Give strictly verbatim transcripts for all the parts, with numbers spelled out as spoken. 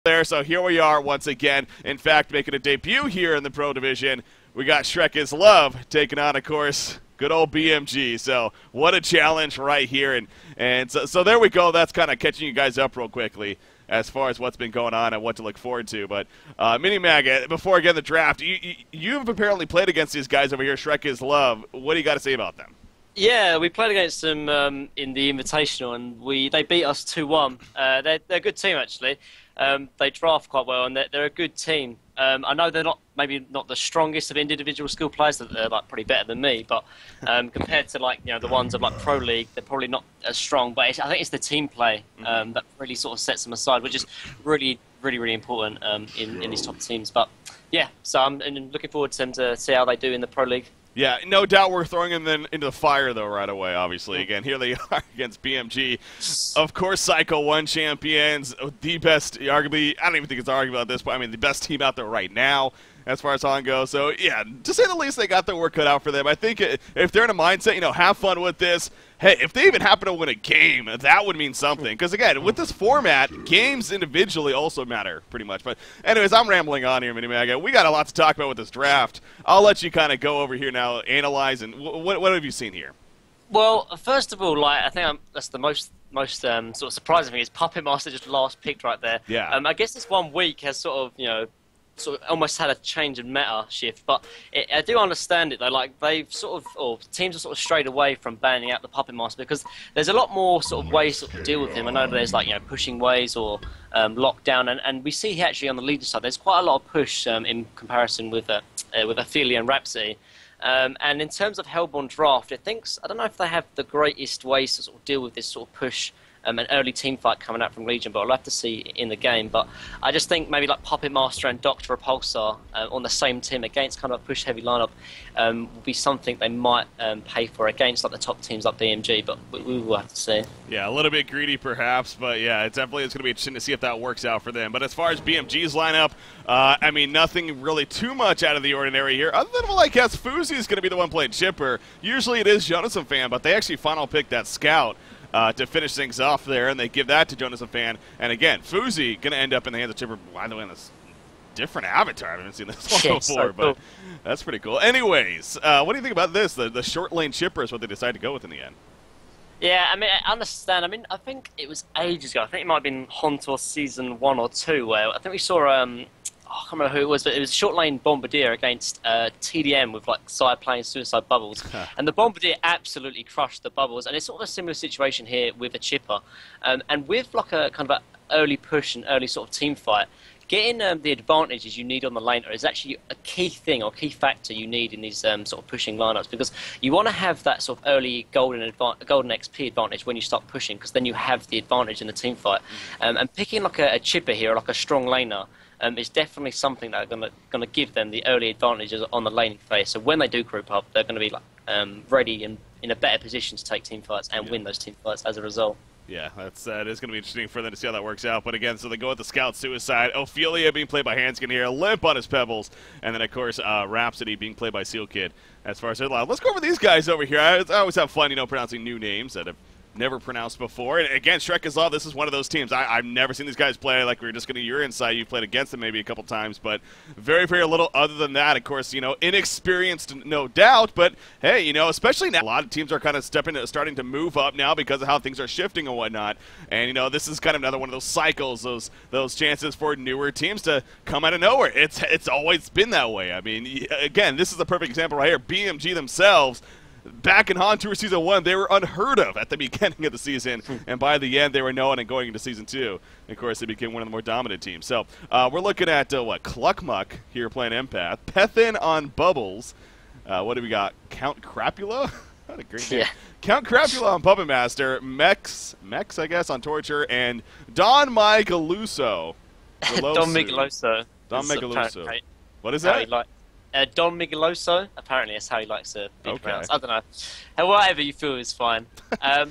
there, so here we are once again. In fact, making a debut here in the Pro Division. We got Shrek is Love taking on, of course, good old B M G. So what a challenge right here. And, and so, so there we go. That's kind of catching you guys up real quickly as far as what's been going on and what to look forward to. But uh, Minimag, before again the draft, you, you, you've apparently played against these guys over here, Shrek is Love. What do you got to say about them? Yeah, we played against them um, in the Invitational, and we they beat us two one. Uh, they're, they're a good team, actually. Um, they draft quite well, and they're, they're a good team. Um, I know they're not maybe not the strongest of individual skill players. They're like pretty better than me, but um, compared to like you know the ones of like Pro League, they're probably not as strong. But it's, I think it's the team play um, that really sort of sets them aside, which is really, really, really important um, in in these top teams. But yeah, so I'm and looking forward to them to see how they do in the Pro League. Yeah, no doubt we're throwing them then into the fire, though, right away, obviously. Again, here they are against B M G. Of course, Psycho one champions, the best, arguably, I don't even think it's arguable at this point, I mean, the best team out there right now as far as Han goes. So, yeah, to say the least, they got their work cut out for them. I think if they're in a mindset, you know, have fun with this. Hey, if they even happen to win a game, that would mean something. Because, again, with this format, games individually also matter pretty much. But, anyways, I'm rambling on here, Minimag. We got a lot to talk about with this draft. I'll let you kind of go over here now, analyze, and what, what have you seen here? Well, first of all, like I think I'm, that's the most most um, sort of surprising thing is Puppet Master just last picked right there. Yeah. Um, I guess this one week has sort of, you know, sort of almost had a change in meta shift, but it, I do understand it though. Like they've sort of, or teams have sort of strayed away from banning out the Puppet Master because there's a lot more sort of ways to deal with him. I know there's like you know pushing ways or um, lockdown, and, and we see here actually on the leader side there's quite a lot of push um, in comparison with uh, uh, with Ophelia and Rhapsody. Um, and in terms of Hellborn Draft, it thinks I don't know if they have the greatest ways to sort of deal with this sort of push. Um, an early team fight coming out from Legion, but I'll have to see in the game. But I just think maybe like Puppet Master and Doctor Repulsar uh, on the same team against kind of a push-heavy lineup um, will be something they might um, pay for against like the top teams like B M G, but we, we will have to see. Yeah, a little bit greedy perhaps, but yeah, it definitely is going to be interesting to see if that works out for them. But as far as B M G's lineup, uh, I mean, nothing really too much out of the ordinary here, other than, well, I guess Fuzi is going to be the one playing Chipper. Usually it is Jonathan Fan, but they actually final picked that Scout. Uh, to finish things off there, and they give that to Jonas Fan. And again, Fuzi going to end up in the hands of Chipper. By the way, in this different avatar. I haven't seen this one yeah, before, so but cool. That's pretty cool. Anyways, uh, what do you think about this? The, the short lane Chipper is what they decided to go with in the end. Yeah, I mean, I understand. I mean, I think it was ages ago. I think it might have been Hontor season one or two, where I think we saw, um, oh, I can't remember who it was, but it was short lane Bombardier against uh, T D M with like side playing Suicide Bubbles. And the Bombardier absolutely crushed the Bubbles. And it's sort of a similar situation here with a Chipper. Um, and with like a kind of an early push and early sort of team fight, getting um, the advantages you need on the laner is actually a key thing or key factor you need in these um, sort of pushing lineups, because you want to have that sort of early golden golden X P advantage when you start pushing, because then you have the advantage in the team fight. Um, and picking like a, a Chipper here, like a strong laner, um, is definitely something that's going to going to give them the early advantages on the laning phase. So when they do group up, they're going to be like um, ready and in a better position to take team fights and yeah. win those team fights as a result. Yeah, that's uh, it is going to be interesting for them to see how that works out. But again, so they go with the Scout Suicide. Ophelia being played by Hanskin here, Limp on his Pebbles, and then of course uh, Rhapsody being played by Seal Kid. As far as they're allowed, let's go over these guys over here. I, I always have fun, you know, pronouncing new names that have never pronounced before. And again, Shrek is Love, this is one of those teams. I, I've never seen these guys play. Like we were just getting your insight. You've played against them maybe a couple times, but very, very little other than that. Of course, you know, inexperienced, no doubt. But hey, you know, especially now, a lot of teams are kind of stepping, starting to move up now because of how things are shifting and whatnot. And you know, this is kind of another one of those cycles, those those chances for newer teams to come out of nowhere. It's it's always been that way. I mean, again, this is a perfect example right here. B M G themselves, back in Han Tour Season one, they were unheard of at the beginning of the season, and by the end, they were known and going into Season two. And of course, they became one of the more dominant teams. So uh, we're looking at, uh, what, Cluckmuck here playing Empath, Pethin on Bubbles. Uh, what do we got? Count Crapula? What a great name. Yeah. Count Crapula on Puppet Master, Mex, Mex, I guess, on Torture, and Don Micheluso. Don Migueloso. Don Migueloso. What is that? Uh, Don Migueloso, apparently that's how he likes to be Okay. pronounced. I don't know. Uh, Whatever you feel is fine. Um,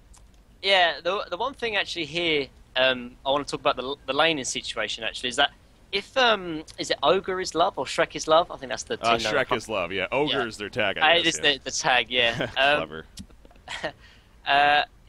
yeah, the, the one thing actually here, um, I want to talk about the, the laning situation actually, is that if, um, is it Ogre is Love or Shrek is Love? I think that's the team Uh, name. Shrek is Love, yeah. Ogre Yeah. is their tag, Uh, I it guess. is yeah. the, the tag, yeah. Um, Clever. uh,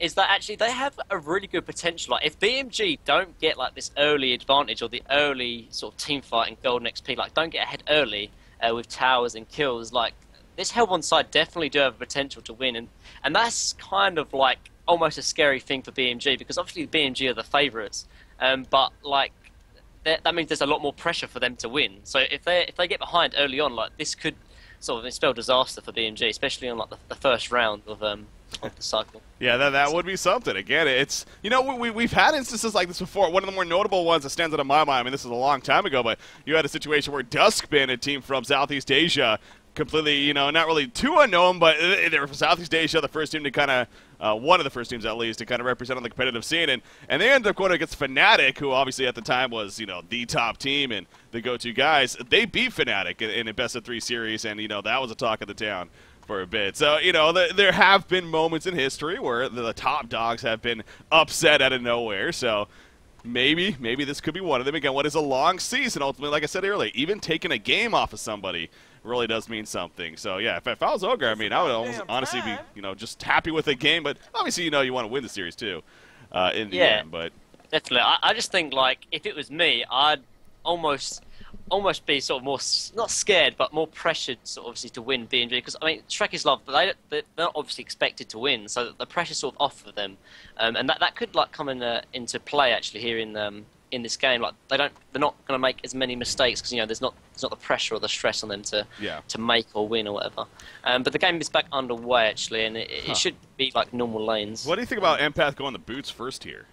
is that actually they have a really good potential. Like if B M G don't get like this early advantage or the early sort of team fight in Golden X P, like don't get ahead early uh, with towers and kills, like this Hellborn side definitely do have a potential to win, and and that's kind of like almost a scary thing for B M G because obviously B M G are the favourites, um, but like that, that means there's a lot more pressure for them to win. So if they if they get behind early on, like this could sort of spell disaster for B M G, especially on like the, the first round of um of the cycle. Yeah, that, that would be something. Again, it's, you know, we, we've had instances like this before. One of the more notable ones that stands out in my mind, I mean, this is a long time ago, but you had a situation where Duskbin, a team from Southeast Asia, completely, you know, not really too unknown, but they were from Southeast Asia, the first team to kind of, uh, one of the first teams at least, to kind of represent on the competitive scene, and, and they ended up going against Fnatic, who obviously at the time was, you know, the top team and the go-to guys. They beat Fnatic in, in a best-of-three series, and, you know, that was a talk of the town for a bit. So, you know, the, there have been moments in history where the, the top dogs have been upset out of nowhere, so maybe, maybe this could be one of them. Again, what is a long season, ultimately, like I said earlier, even taking a game off of somebody really does mean something. So, yeah, if, if I was Ogre, I mean, I would almost honestly be, you know, just happy with the game, but obviously, you know, you want to win the series, too, uh, in the Yeah, end, but definitely. I, I just think, like, if it was me, I'd almost almost be sort of more, s- not scared, but more pressured, sort of, obviously, to win B M G. Because, I mean, Shrek is loved, but they, they- they're not obviously expected to win, so the pressure's sort of off for them. Um, and that, that could, like, come in, uh, into play, actually, here in um, in this game. Like, they don't, they're not going to make as many mistakes because, you know, there's not there's not the pressure or the stress on them to yeah. to make or win or whatever. Um, but the game is back underway, actually, and it, it Huh. should be, like, normal lanes. What do you think about Empath going the boots first here?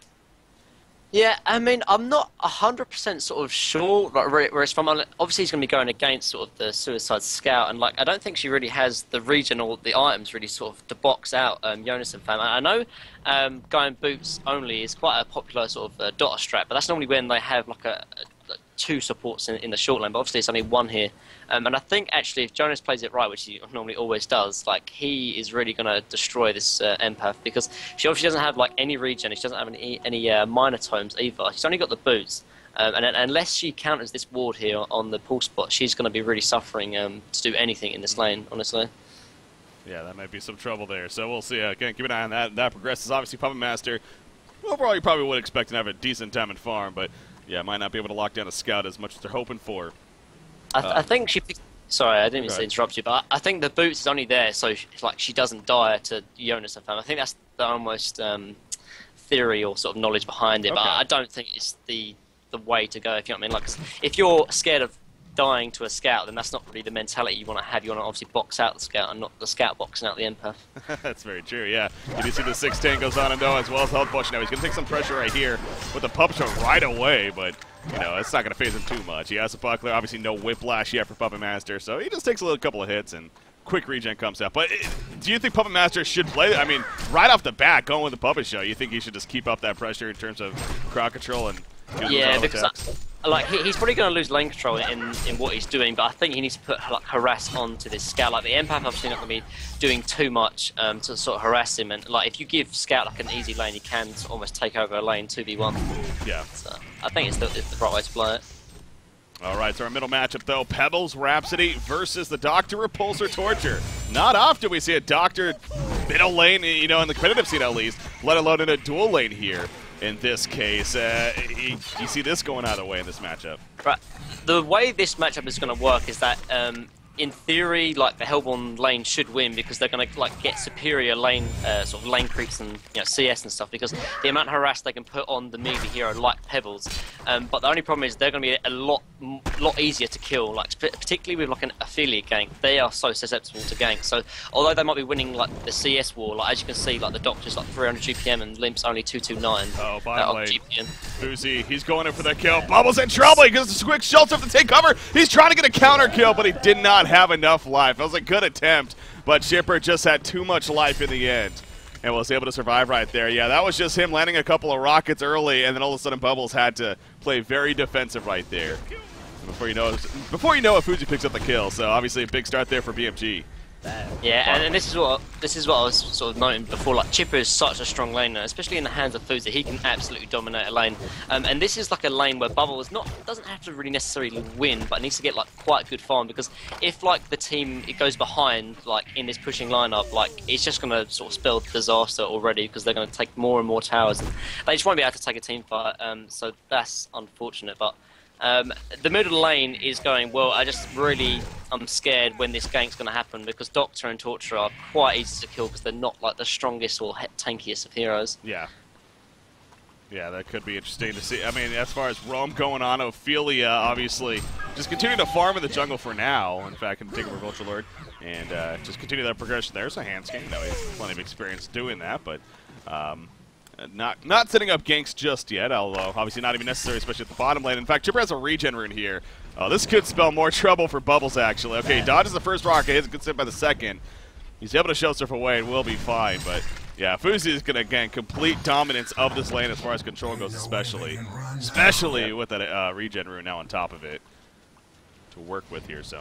Yeah, I mean, I'm not one hundred percent sort of sure like, where, where it's from. Obviously, he's going to be going against sort of the Suicide Scout, and like I don't think she really has the region or the items really sort of to box out um, Jonas and Fam. I know um, going boots only is quite a popular sort of uh, Dota strat, but that's normally when they have like a, a two supports in, in the short lane, but obviously it's only one here. Um, and I think actually if Jonas plays it right, which he normally always does, like he is really going to destroy this uh, Empath because she obviously doesn't have like any regen, she doesn't have any, any uh, minor tomes either. She's only got the boots. Um, and, and unless she counters this ward here on the pull spot, she's going to be really suffering um, to do anything in this lane, honestly. Yeah, that might be some trouble there. So we'll see. Uh, again, keep an eye on that. That progresses. Obviously, Puppet Master, overall, you probably would expect to have a decent time in farm, but yeah, might not be able to lock down a scout as much as they're hoping for. I, th- Uh, I think she picked... Sorry, I didn't mean Go to ahead. interrupt you, but I I think the boots is only there so she, like she doesn't die to Jonas and Fam. I think that's the almost um, theory or sort of knowledge behind it, but Okay. I don't think it's the the way to go, if you know what I mean. Like, if you're scared of dying to a scout, then that's not really the mentality you want to have. You want to obviously box out the scout and not the scout boxing out the Empath. That's very true, yeah. You do see the six ten goes on and no, as well as health push now. He's going to take some pressure right here with the pup shot right away, but, you know, it's not going to phase him too much. He has a buckler, obviously no whiplash yet for Puppet Master, so he just takes a little couple of hits and quick regen comes out. But it, do you think Puppet Master should play? I mean, right off the bat, going with the Puppet Show, you think he should just keep up that pressure in terms of crowd control and do those Yeah, auto because attacks? I, like he, he's probably going to lose lane control in, in what he's doing, but I think he needs to put like harass onto this scout. Like the Empath, obviously not going to be doing too much um, to sort of harass him. And like if you give Scout like an easy lane, he can sort of almost take over a lane two v one. Yeah. So I think it's the, it's the right way to play it. All right, so our middle matchup, though, Pebbles, Rhapsody versus the Doctor Repulsor Torture. Not often we see a Doctor middle lane, you know, in the competitive scene at least, let alone in a dual lane here in this case. Uh, you, you see this going either way in this matchup. Right. The way this matchup is going to work is that, um, in theory, like the Hellborn lane should win because they're going to like get superior lane, uh, sort of lane creeps and you know C S and stuff because the amount of harass they can put on the melee hero like Pebbles. Um, but the only problem is they're going to be a lot, m- lot easier to kill. Like sp- particularly with like an affiliate gank, they are so susceptible to gank. So although they might be winning like the C S war, like as you can see, like the Doctor's like three hundred G P M and Limp's only two two nine. Oh, by uh, the way, G P M. Boozy, he's going in for the kill. Bubbles in trouble. He gets a quick shelter to take cover. He's trying to get a counter kill, but he did not have enough life. That was a good attempt, but Shipper just had too much life in the end and was able to survive right there. Yeah, that was just him landing a couple of rockets early, and then all of a sudden Bubbles had to play very defensive right there. And before you know it, before you know it, Fuji picks up the kill, so obviously a big start there for B M G. Yeah, and, and this is what this is what I was sort of noting before. Like Chipper is such a strong laner, especially in the hands of Fuzi. He can absolutely dominate a lane. Um, and this is like a lane where Bubbles not doesn't have to really necessarily win, but needs to get like quite good farm, because if like the team it goes behind like in this pushing lineup, like it's just going to sort of spell disaster already, because they're going to take more and more towers, and they just won't be able to take a team fight. Um, so that's unfortunate, but. Um, the middle lane is going well. I just really I'm scared when this gank's going to happen, because Doctor and Torture are quite easy to kill because they're not like the strongest or tankiest of heroes. Yeah. Yeah, that could be interesting to see. I mean, as far as roam going on, Ophelia obviously just continue to farm in the jungle for now. In fact, can take over Vulture Lord and uh, just continue that progression. There's a Handskin. You know, he has plenty of experience doing that, but. Um, Not not setting up ganks just yet, although obviously not even necessary, especially at the bottom lane. In fact, Chipper has a regen rune here. Oh, this could spell more trouble for Bubbles, actually. Okay, dodges the first rocket, hits a good set by the second. He's able to shell surf away and will be fine, but yeah, Fuzi is going to gain complete dominance of this lane as far as control goes, especially. Especially with that uh, regen rune now on top of it to work with here, so.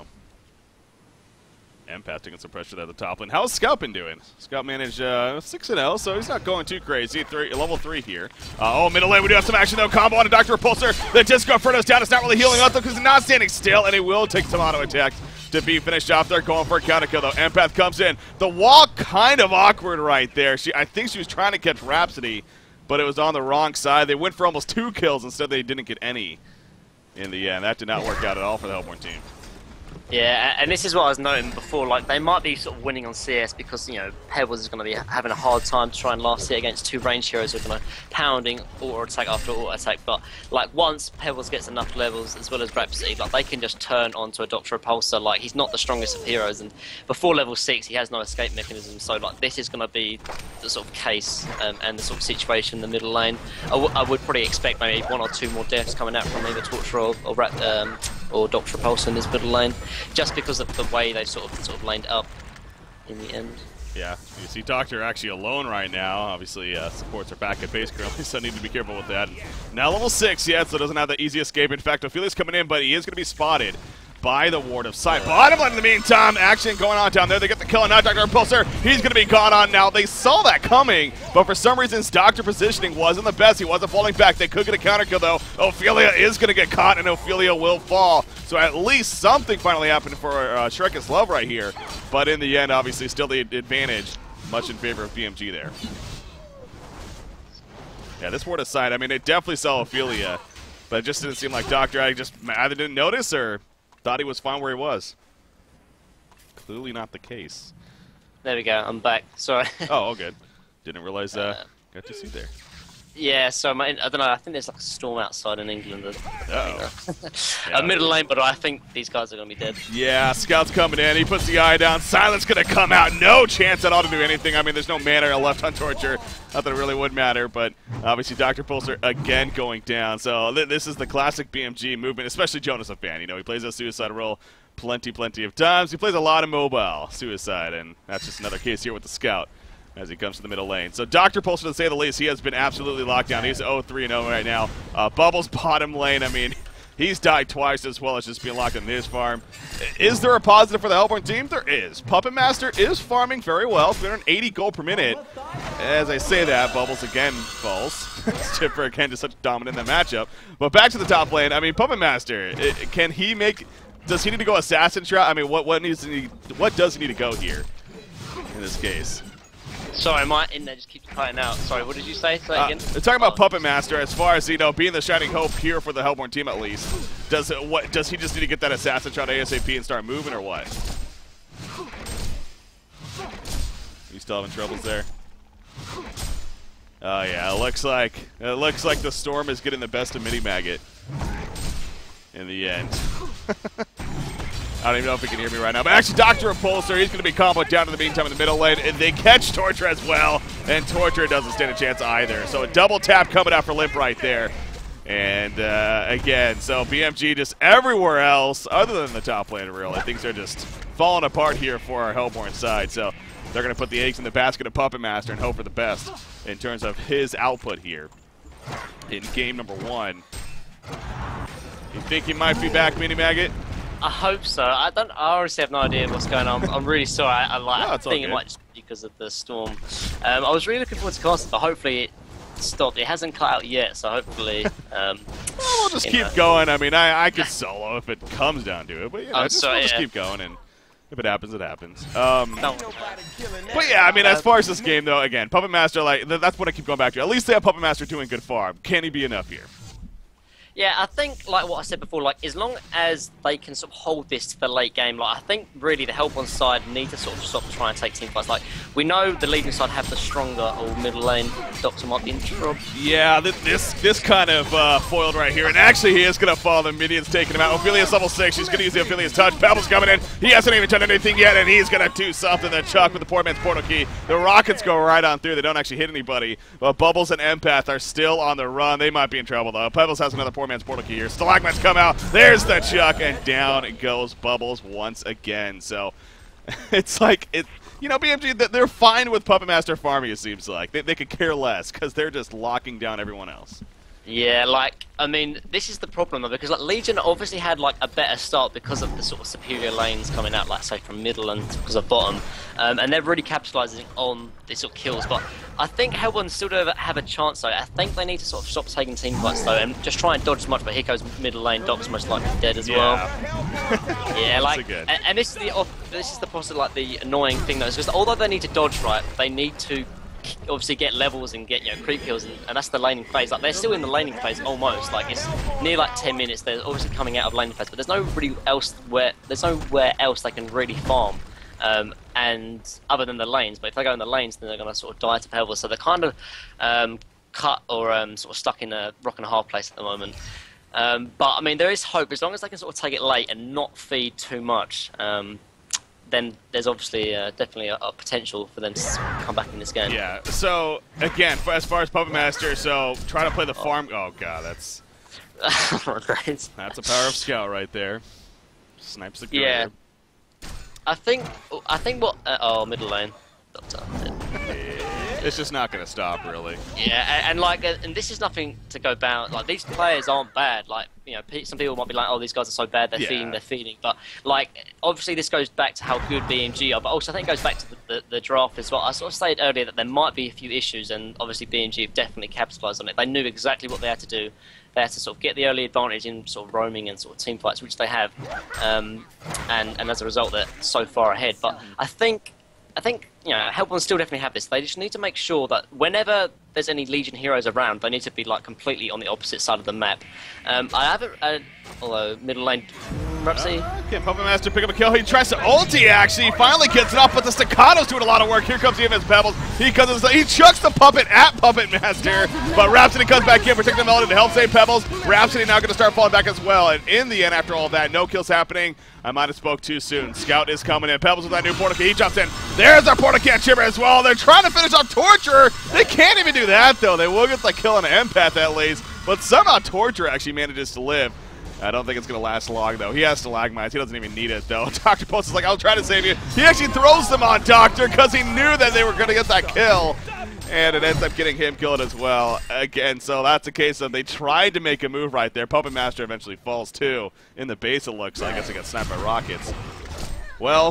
Empath taking some pressure at the top lane. How's Scout been doing? Scout managed uh, six and oh, so he's not going too crazy. Three, level three here. Uh, oh, middle lane, we do have some action though. Combo on a Doctor Repulsor. The Disco Inferno's down. It's not really healing up though because he's not standing still, and he will take some auto attacks to be finished off. They're going for a counter kill though. Empath comes in. The wall kind of awkward right there. She, I think she was trying to catch Rhapsody, but it was on the wrong side. They went for almost two kills. Instead, they didn't get any in the end. That did not work out at all for the Hellborn team. Yeah, and this is what I was noting before, like, they might be sort of winning on C S because, you know, Pebbles is going to be having a hard time to try and last it against two range heroes who are going to pounding auto attack after auto attack, but, like, once Pebbles gets enough levels, as well as Rhapsody, like, they can just turn onto a Doctor Repulsor. Like, he's not the strongest of heroes, and before level six, he has no escape mechanism, so, like, this is going to be the sort of case um, and the sort of situation in the middle lane. I, w I would probably expect maybe one or two more deaths coming out from either Torture or, or, um, or Doctor Repulsor in this middle lane, just because of the way they sort of sort of lined up in the end. Yeah, you see Doctor actually alone right now. Obviously, uh, supports are back at base currently, so I need to be careful with that. Now level six, yeah, so doesn't have the easy escape. In fact, Ophelia's coming in, but he is going to be spotted by the Ward of Sight. Bottom lane in the meantime, action going on down there. They get the kill on now, Doctor Repulsor. He's going to be gone on now. They saw that coming, but for some reason, his Doctor positioning wasn't the best. He wasn't falling back. They could get a counter kill, though. Ophelia is going to get caught, and Ophelia will fall. So at least something finally happened for uh, Shrek's Love right here. But in the end, obviously, still the advantage, much in favor of B M G there. Yeah, this Ward of Sight, I mean, they definitely saw Ophelia, but it just didn't seem like Doctor I just either didn't notice or thought he was fine where he was. Clearly not the case. There we go, I'm back. Sorry. Oh, all good. Didn't realize uh, uh got to see there. Yeah, so my, I don't know, I think there's like a storm outside in England. Uh-oh. Yeah. A middle lane, but I think these guys are going to be dead. Yeah, Scout's coming in. He puts the eye down. Silence going to come out. No chance at all to do anything. I mean, there's no mana left on Torture. Not that it really would matter, but obviously Doctor Repulsor again going down. So th this is the classic B M G movement, especially Jonas a fan. You know, he plays a suicide role plenty, plenty of times. He plays a lot of mobile suicide, and that's just another case here with the Scout as he comes to the middle lane. So Doctor Repulsor, to say the least, he has been absolutely locked down. He's oh three and oh right now. Uh, Bubbles bottom lane, I mean, he's died twice as well as just being locked in his farm. Is there a positive for the Hellborn team? There is. Puppet Master is farming very well, three hundred eighty gold per minute. As I say that, Bubbles again falls. Chipper again just such dominant in that matchup. But back to the top lane, I mean, Puppet Master, it, can he make, does he need to go Assassin Trap? I mean, what, what, needs to need, what does he need to go here in this case? Sorry, my internet just keeps cutting out. Sorry, what did you say? Say uh, again. They're talking about Puppet Master as far as, you know, being the shining hope here for the Hellborn team at least. Does it, what does he just need to get that assassin shot ASAP and start moving, or what? You still having troubles there? Oh yeah, it looks like it looks like the storm is getting the best of Mini Maggot in the end. I don't even know if he can hear me right now. But actually, Doctor Repulsor, he's going to be comboed down in the meantime in the middle lane. And they catch Torture as well. And Torture doesn't stand a chance either. So a double tap coming out for Limp right there. And uh, again, so B M G just everywhere else other than the top lane, really. Things are just falling apart here for our Hellborn side. So they're going to put the eggs in the basket of Puppet Master and hope for the best in terms of his output here in game number one. You think he might be back, Mini Maggot? I hope so. I don't. I honestly have no idea what's going on. I'm really sorry. I, I, like, No, I it's all think it good. might just be because of the storm. Um, I was really looking forward to casting, but hopefully it stopped. It hasn't cut out yet, so hopefully. Um, Well, we'll just you keep know. going. I mean, I, I could solo if it comes down to it, but you know, Oh, just, sorry, we'll just yeah. keep going, and if it happens, it happens. Um, No. but yeah, I mean, as far as this game though, again, Puppet Master, like th that's what I keep going back to. At least they have Puppet Master doing good farm. Can he be enough here? Yeah, I think, like what I said before, like as long as they can sort of hold this to the late game, like I think really the help on side need to sort of stop trying to take team fights. Like we know the leading side have the stronger or middle lane. Doctor might be in trouble. Yeah, th this this kind of uh, foiled right here, and actually he is going to fall. The minions taking him out. Ophelia's level six. She's going to use the Ophelia's touch. Pebbles coming in. He hasn't even done anything yet, and he's going to do something. The Chuck with the poor man's portal key. The rockets go right on through. They don't actually hit anybody, but Bubbles and Empath are still on the run. They might be in trouble though. Pebbles has another poor man's portal key here. Stalagmites come out. There's the Chuck, and down goes Bubbles once again. So it's like it. You know, B M G, they're fine with Puppet Master farming, it seems like. They, they could care less because they're just locking down everyone else. Yeah, like, I mean, this is the problem though, because like Legion obviously had like a better start because of the sort of superior lanes coming out, like say from middle and because of bottom, um, and they're really capitalising on these sort of kills. But I think Hellborn still do have a chance though. I think they need to sort of stop taking team fights though and just try and dodge as much. But here goes middle lane, Doc's most likely dead as well. Yeah, like, good. and, and this is the off, this is the possible like the annoying thing though, is because although they need to dodge right, they need to obviously get levels and get, you know, creep kills, and, and that's the laning phase. Like they're still in the laning phase almost. Like it's near like ten minutes. They're obviously coming out of laning phase, but there's no really else where there's nowhere else they can really farm, um, and other than the lanes. But if they go in the lanes, then they're going to sort of die to Pebbles. So they're kind of um, cut or um, sort of stuck in a rock and a hard place at the moment. Um, but I mean, there is hope as long as they can sort of take it late and not feed too much. Um, then there's obviously uh, definitely a, a potential for them to come back in this game. Yeah, so, again, for, as far as Puppet Master, so try to play the farm. Oh, God, that's Right. that's a power of Scout right there. Snipes the Yeah. girl. I think I think what uh, oh middle lane. Doctor. It's just not going to stop, really. Yeah, and, and like, uh, and this is nothing to go down. Like these players aren't bad. Like you know, pe some people might be like, oh, these guys are so bad, they're Yeah. feeding, they're feeding. But like, obviously, this goes back to how good B M G are. But also, I think it goes back to the, the, the draft as well. I sort of stated earlier that there might be a few issues, and obviously B M G have definitely capitalised on it. They knew exactly what they had to do. They had to sort of get the early advantage in sort of roaming and sort of team fights, which they have, um, and and as a result, they're so far ahead. But I think. I think, you know, Hellborn still definitely have this. They just need to make sure that whenever there's any Legion heroes around, they need to be, like, completely on the opposite side of the map. Um, I haven't... Uh, although, middle lane... Rhapsody? Uh, can Puppet Master pick up a kill? He tries to ulti, actually. He finally gets it off, but the Staccato's doing a lot of work. Here comes E M S Pebbles. He comes, he chucks the Puppet at Puppet Master, but Rhapsody comes back in, protecting the Melody to help save Pebbles. Rhapsody now going to start falling back as well, and in the end, after all of that, no kills happening. I might have spoke too soon. Scout is coming in. Pebbles with that new portal key. He jumps in. There's our portal key chipper as well. They're trying to finish off Torture. They can't even do that, though. They will get the kill on an Empath at least, but somehow Torture actually manages to live. I don't think it's going to last long, though. He has Stalagmites. He doesn't even need it, though. Doctor Post is like, I'll try to save you. He actually throws them on Doctor because he knew that they were going to get that kill. And it ends up getting him killed as well. Again, so that's a case of they tried to make a move right there. Puppet Master eventually falls, too. In the base, it looks like. I guess he got sniped by rockets. Well,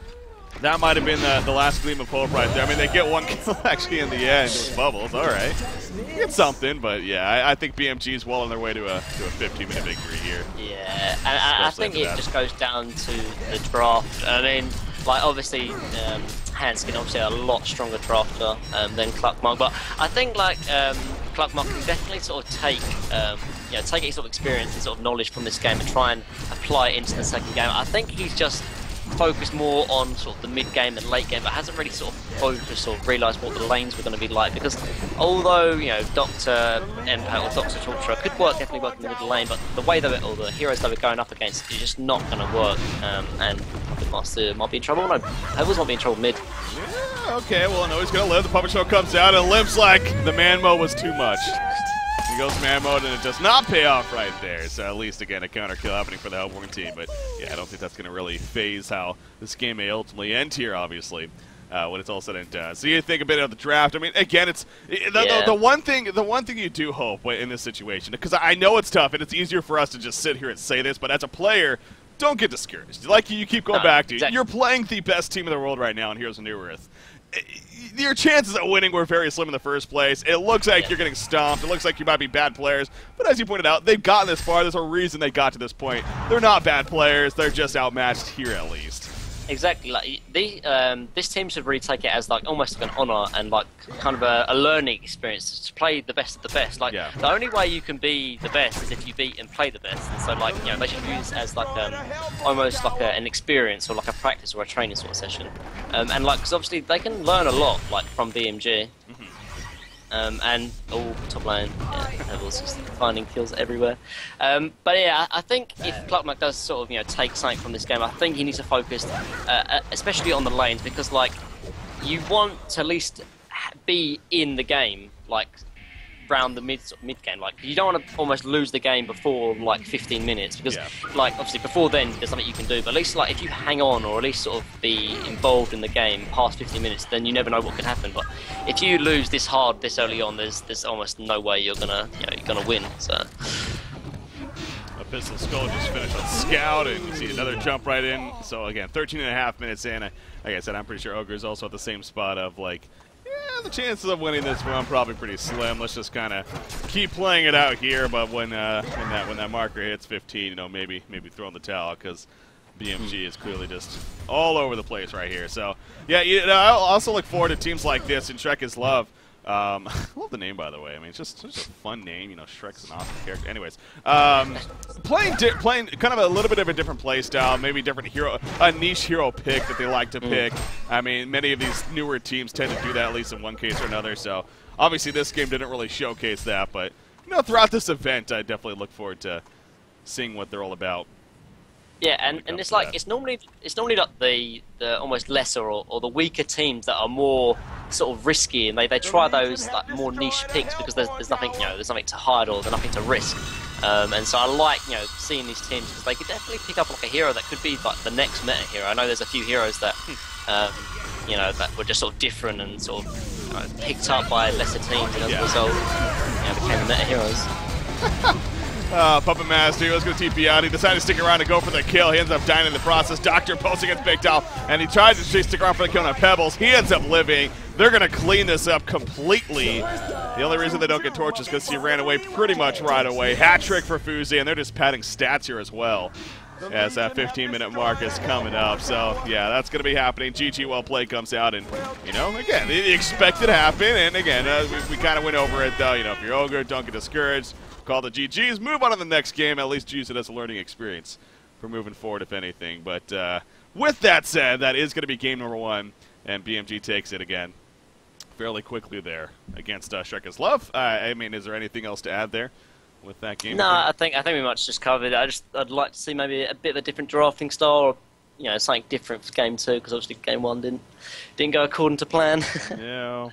that might have been the, the last gleam of hope right there. I mean, they get one kill actually in the end with Bubbles. All right. Get something, but yeah, I, I think B M G is well on their way to a to a fifteen minute victory here. Yeah, and I, I Especially think after it that. just goes down to the draft. I mean, like, obviously, um, Hanskin obviously a lot stronger drafter um, than Cluckmark, but I think, like, um, Cluckmark can definitely sort of take, um, you know, take his sort of experience and sort of knowledge from this game and try and apply it into the second game. I think he's just focused more on sort of the mid game and late game, but hasn't really sort of focused or realised what the lanes were going to be like. Because although, you know, Doctor Empath or Doctor Torture could work, definitely work in the middle lane, but the way that or the heroes that we're going up against is just not going to work. Um, and Puppet Master might be in trouble. No, Pebbles might be in trouble mid. Yeah, okay, well, no, he's going to live. The Puppet Show comes out, and Limp's like, the man mode was too much. He goes man mode, and it does not pay off right there. So at least, again, a counter kill happening for the Hellborn team. But, yeah, I don't think that's going to really phase how this game may ultimately end here, obviously, uh, when it's all said and done. So you think a bit of the draft. I mean, again, it's the, Yeah. the, the one thing the one thing you do hope in this situation, because I know it's tough, and it's easier for us to just sit here and say this, but as a player, don't get discouraged. Like you keep going No, back to, exactly. you're playing the best team in the world right now in Heroes of New Earth. Your chances of winning were very slim in the first place. It looks like Yeah. you're getting stomped. It looks like you might be bad players. But as you pointed out, they've gotten this far. There's a reason they got to this point. They're not bad players. They're just outmatched here at least. Exactly. Like the um, this team should really take it as like almost like an honor and like kind of a, a learning experience to play the best of the best. Like Yeah. the only way you can be the best is if you beat and play the best. And so like you know they should use it as like um, almost like a, an experience or like a practice or a training sort of session. Um, and like because obviously they can learn a lot like from B M G. Mm-hmm. Um, and all top lane, yeah, Pebbles just finding kills everywhere. Um, but yeah, I I think if Cluckmuck does sort of you know take something from this game, I think he needs to focus, uh, uh, especially on the lanes, because like you want to at least ha- be in the game, like round the mid mid game. Like you don't want to almost lose the game before like fifteen minutes, because Yeah. like obviously before then there's something you can do. But at least like if you hang on or at least sort of be involved in the game past fifteen minutes, then you never know what can happen. But if you lose this hard this early on, there's there's almost no way you're gonna you know you're gonna win. So A Pistol Skull just finished on Scout, and you see another jump right in. So again, thirteen and a half minutes in. I- Like I said, I'm pretty sure Ogre is also at the same spot of like, yeah, the chances of winning this run probably pretty slim. Let's just kind of keep playing it out here. But when uh, when that when that marker hits fifteen, you know, maybe maybe throw in the towel because B M G is clearly just all over the place right here. So yeah, you know, I'll also look forward to teams like this. And Shrek is Love. Um, I love the name, by the way. I mean, it's just such a fun name. You know, Shrek's an awesome character. Anyways, um, playing di playing kind of a little bit of a different play style, maybe different hero, a niche hero pick that they like to pick. I mean, many of these newer teams tend to do that at least in one case or another. So obviously, this game didn't really showcase that, but you know, throughout this event, I definitely look forward to seeing what they're all about. yeah, and, When it and comes it's to like that. it's normally it's normally like the the almost lesser or, or the weaker teams that are more sort of risky, and they, they try those like more niche picks because there's there's nothing you know there's nothing to hide or there's nothing to risk. Um, and so I like you know seeing these teams because they could definitely pick up like a hero that could be like the next meta hero. I know there's a few heroes that um, you know that were just sort of different and sort of you know, picked up by lesser teams, and as Yeah. a result, you know, became the meta heroes. Uh, Puppet Master, he was going to T P out. He decided to stick around to go for the kill. He ends up dying in the process. Doctor Posting gets picked off, and he tried to stick around for the kill on Pebbles. He ends up living. They're going to clean this up completely. The only reason they don't get torched is because he ran away pretty much right away. Hat trick for Fuzi, and they're just padding stats here as well, as that fifteen minute mark is coming up. So, yeah, that's going to be happening. G G well played comes out, and, you know, again, the expected to happen. And, again, uh, we, we kind of went over it, though. You know, if you're Ogre, don't get discouraged. Call the G Gs, move on to the next game, at least use it as a learning experience for moving forward, if anything. But uh, with that said, that is going to be game number one, and B M G takes it again fairly quickly there against uh, Shrek is Love. Uh, I mean, is there anything else to add there with that game? No, I think I think we much just covered it. I just I'd like to see maybe a bit of a different drafting style, or you know, something different for game two because obviously game one didn't didn't go according to plan. Yeah.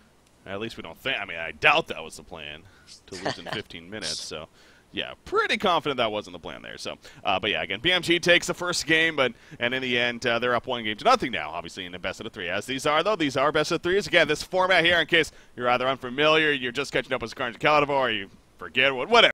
At least we don't think. I mean, I doubt that was the plan to lose in fifteen minutes. So, yeah, pretty confident that wasn't the plan there. So, uh, but yeah, again, B M G takes the first game, but and in the end, uh, they're up one game to nothing now. Obviously, in the best of the three, as these are though, these are best of threes. Again, this format here, in case you're either unfamiliar, you're just catching up with Carnage Caliber, or you forget what, whatever.